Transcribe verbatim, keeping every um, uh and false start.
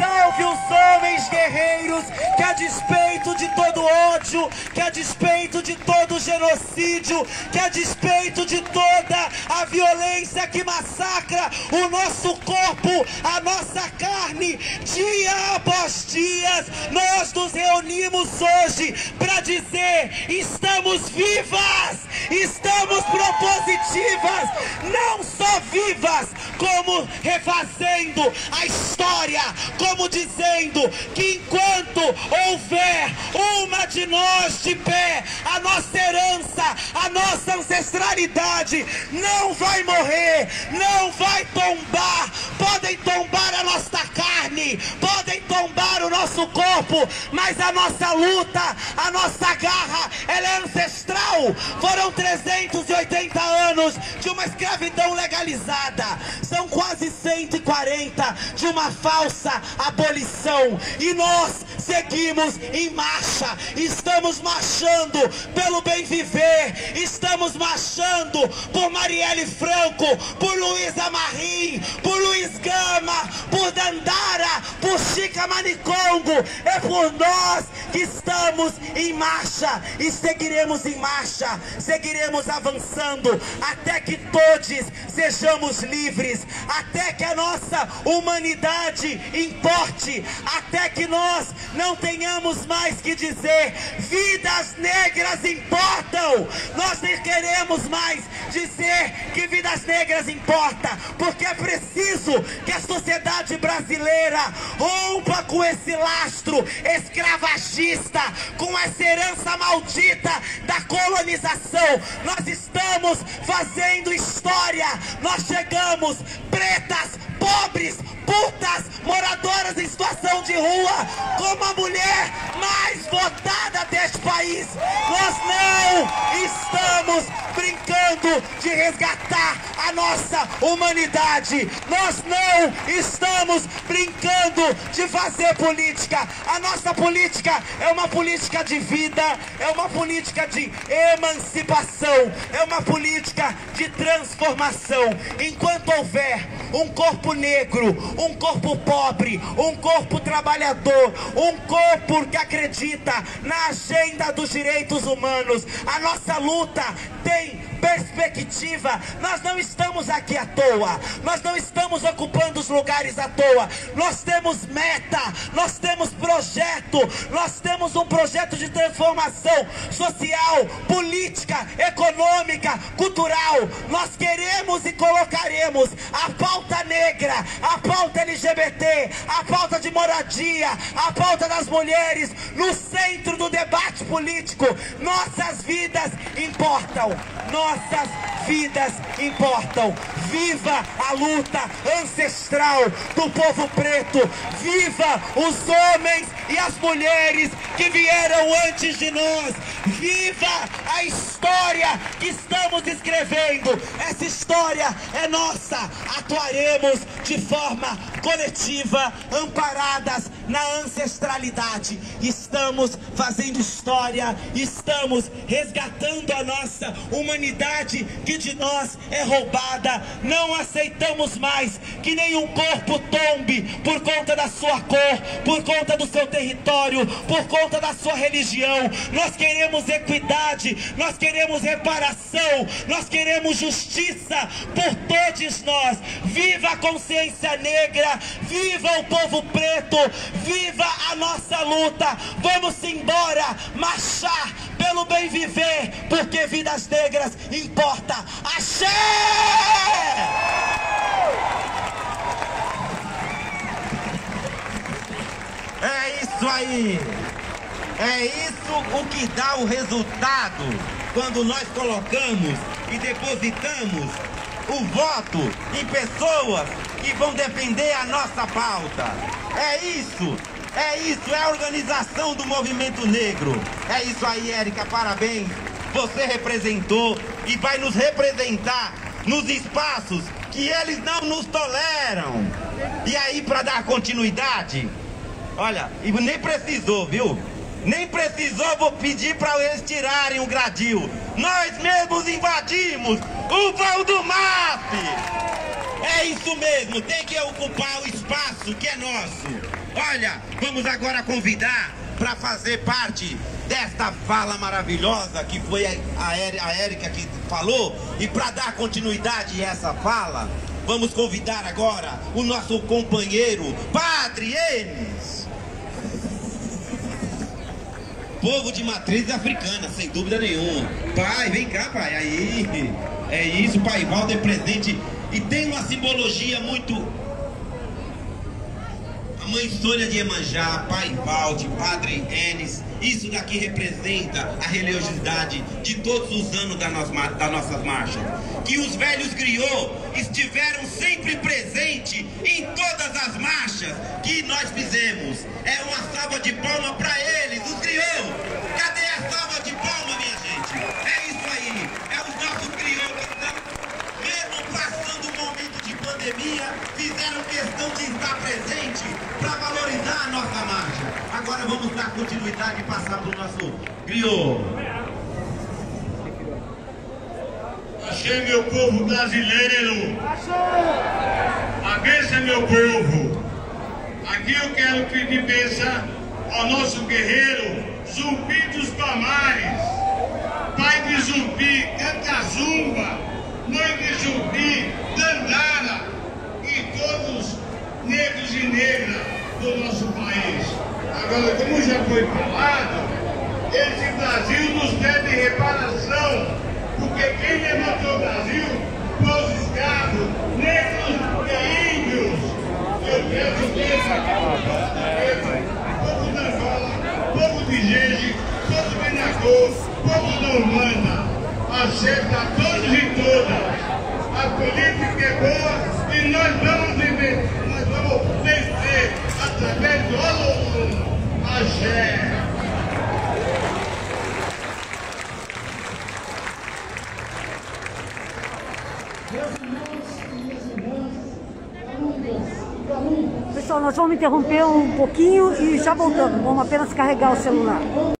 Salve os homens guerreiros que, a despeito de todo ódio, que a despeito de todo genocídio, que a despeito de toda a violência que massacra o nosso corpo, a nossa carne, dia após dia, nós nos reunimos hoje para dizer: estamos vivas, estamos propositivas, não só vivas, como refazendo a história, como dizendo que enquanto houver uma de nós de pé, a nossa herança, a nossa ancestralidade não vai morrer, não vai tombar. Podem tombar a nossa carne, podem tombar o nosso corpo, mas a nossa luta, a nossa garra, ela é ancestral. Foram trezentos e oitenta anos de uma escravidão legalizada, são quase cento e quarenta de uma falsa abolição, e nós seguimos em marcha. Estamos marchando pelo bem viver, estamos marchando por Marielle Franco, por Luísa Marim, por Luiz Gama, por Dandara, por Chica Manicongo. É por nós que estamos em marcha e seguiremos em marcha, seguiremos avançando até que todos sejamos livres, até que a nossa humanidade importe, até que nós não tenhamos mais que dizer vidas negras importam. Nós nem queremos mais dizer que vidas negras importam, porque é preciso que a sociedade brasileira rompa com esse lastro escravagista, com essa herança maldita da colonização. Nós estamos fazendo história, nós chegamos pretas, pobres, putas, moradoras em situação de rua, como a mulher mais votada deste país. Nós não estamos brincando de resgatar a nossa humanidade, nós não estamos brincando de fazer política. A nossa política é uma política de vida, é uma política de emancipação, é uma política de transformação. Enquanto houver um corpo negro, um corpo pobre, um corpo trabalhador, um corpo que acredita na agenda dos direitos humanos, a nossa luta tem perspectiva. Nós não estamos aqui à toa, nós não estamos ocupando os lugares à toa. Nós temos meta, nós temos projeto, nós temos um projeto de transformação social, política, econômica, cultural. Nós queremos e colocaremos a pauta negra, a pauta L G B T, a pauta de moradia, a pauta das mulheres no centro do debate político. Nossas vidas importam, nossas vidas importam. Viva a luta ancestral do povo preto, viva os homens e as mulheres que vieram antes de nós, viva a história que estamos escrevendo. Essa história é nossa, atuaremos de forma coletiva, amparadas na ancestralidade. Estamos fazendo história, estamos resgatando a nossa humanidade que de nós é roubada. Não aceitamos mais que nenhum corpo tombe por conta da sua cor, por conta do seu território, por conta da sua religião. Nós queremos equidade, nós queremos reparação, nós queremos justiça por todos nós. Viva a consciência negra, viva o povo preto, viva a nossa luta. Vamos embora marchar pelo bem viver, porque vidas negras importa. Axé! É isso aí! É isso o que dá o resultado quando nós colocamos e depositamos o voto em pessoas que vão defender a nossa pauta. É isso! É isso, é a organização do movimento negro. É isso aí, Érica, parabéns. Você representou e vai nos representar nos espaços que eles não nos toleram. E aí, para dar continuidade, olha, e nem precisou, viu? Nem precisou, vou pedir para eles tirarem o gradil. Nós mesmos invadimos o vão do M A P. É isso mesmo, tem que ocupar o espaço que é nosso. Olha, vamos agora convidar para fazer parte desta fala maravilhosa que foi a Érica que falou, e para dar continuidade a essa fala, vamos convidar agora o nosso companheiro Padre Enes. Povo de matriz africana, sem dúvida nenhuma. Pai, vem cá, pai. Aí, é isso, Pai Valdo é presente. E tem uma simbologia muito... A mãe Sônia de Iemanjá, Pai Valdo, Padre Enes, isso daqui representa a religiosidade de todos os anos da nossa, das nossas marchas. Que os velhos griots estiveram sempre presentes em todas as marchas que nós fizemos. É uma salva de palmas para eles, os griots. Cadê a salva de palmas, minha gente? É isso aí, é os nossos griots que estão, mesmo passando um momento de pandemia, fizeram questão de estar presente para valorizar a nossa marcha. Agora vamos dar continuidade e passar para o nosso griot. Achei, meu povo brasileiro. Abença, meu povo. Aqui eu quero pedir bênção ao nosso guerreiro Zumbi dos Palmares, pai de Zumbi, Cantazumba, mãe de Zumbi, Dandara e todos negros e negras do nosso país. Agora, como já foi falado, esse Brasil nos deve reparação, porque quem levantou o Brasil foi os escravos, negros e índios. Eu peço bênção ao povo da Angola, povo de Jeje, povo de Nagô, povo da Umbanda. Aceita a todos e todas. A política é boa e nós vamos viver, nós vamos vencer através do Olodum. Axé. Pessoal, nós vamos interromper um pouquinho e já voltamos. Vamos apenas carregar o celular.